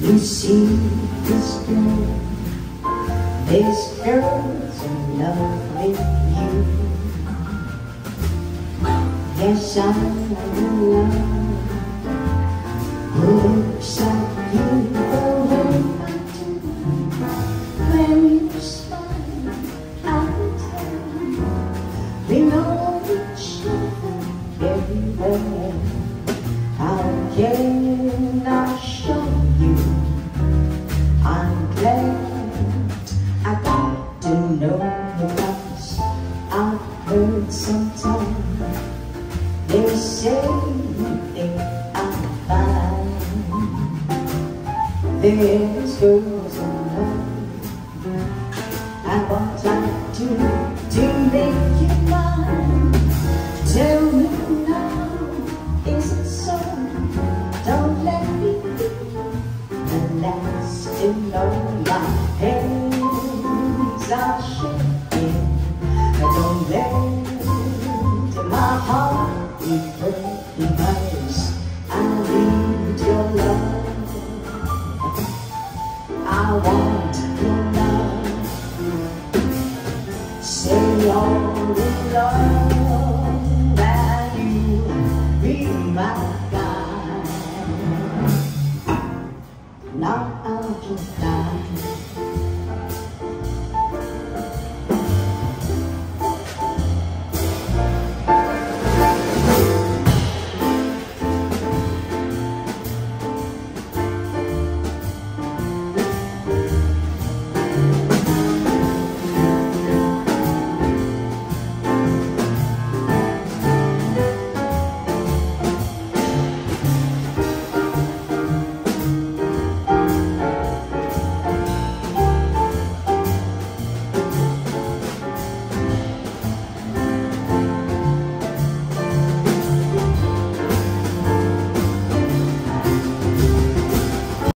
You see this girl, this girl's in love with you. Yes, I'm in love. Looks like you the way I do. When you smile, I tell we know each other everywhere. How can I show you? I'm glad I got to know the lies I've heard sometimes. They say you think I'm fine. There's girls in love. I want like to make you mine. Tell me now, is it so? Don't let me be the last to know my hands are shaking. Don't let my heart be hurt because I need your love. I want